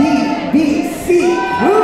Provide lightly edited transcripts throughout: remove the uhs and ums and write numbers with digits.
BBC.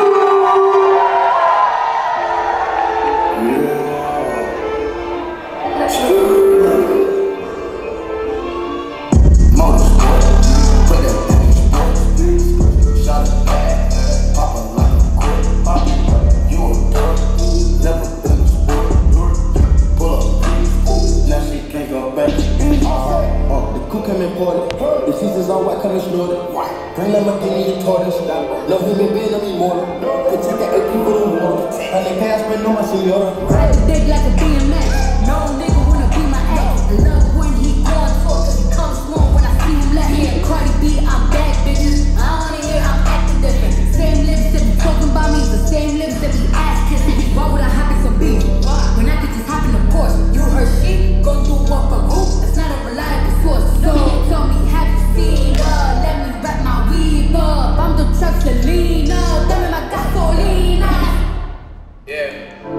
The seasons all white, coming snorted. Green Lamborghini and tortoise. Love him and Ben, I'm immortal. Could take an AP for the water. And they pass, but no, my senora. Ride the dick like a BMX. No nigga wanna be my ex. I love when he going for it, cause he comes warm when I see him let me. Cardi B, I'm bad bitches. I wanna hear I'm acting different. Same lips that be talking about me, the same lips that be ass kissing. Why would I hop in some beef? When I could just hop in the Porsche. You heard she gon' do what for who? That's not a reliable source. So tell me, have you seen her? Let me wrap my weave up. I'm the truck Selena. Dame my gasolina. Yeah.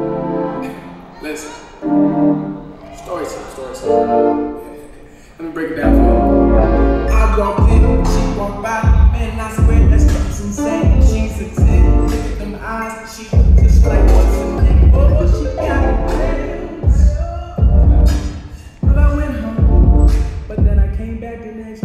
Listen. Story time. Let me break it down for you. I walk in, she walk by. Man, I swear that stuff's insane. She's a 10. Look at them eyes. She look just like what's her name. Oh, she got plans. But I went home. But then I came back the next day.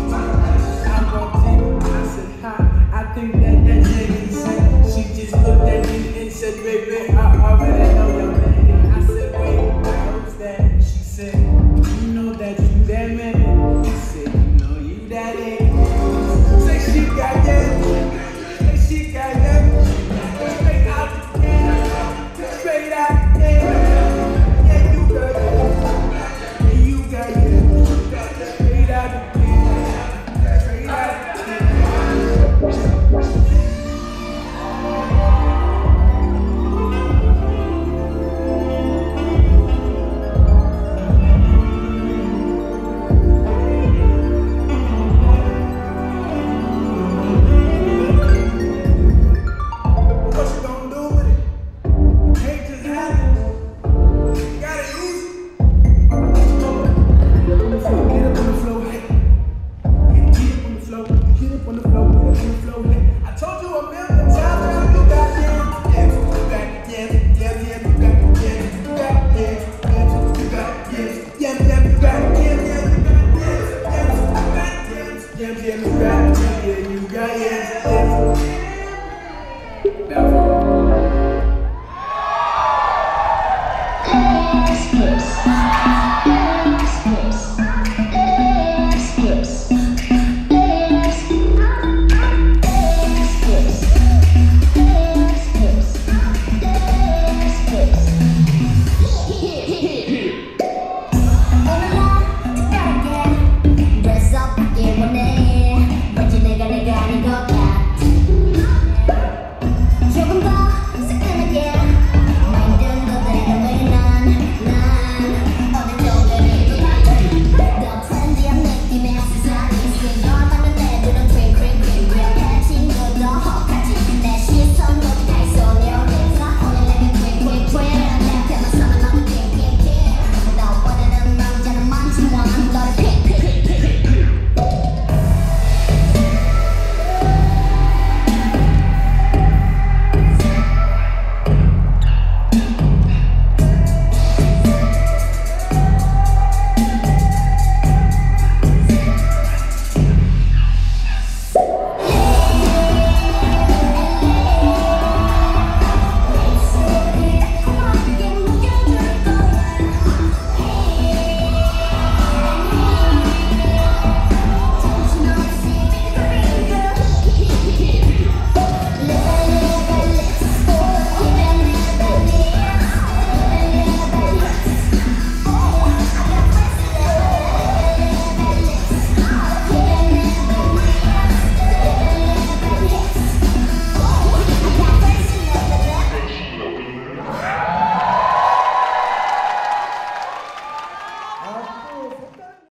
I walked in, I said hi. I think that nigga said. She just looked at me and said, baby, I already know your name. I said, wait, who's that? She said, you know that you that man. She said, you know you that ain't. Say she got that. Say she got that. Straight out the can. Straight out the can. Yeah, you got that. Yeah, you got that. Straight out the can. Straight out the can. Now,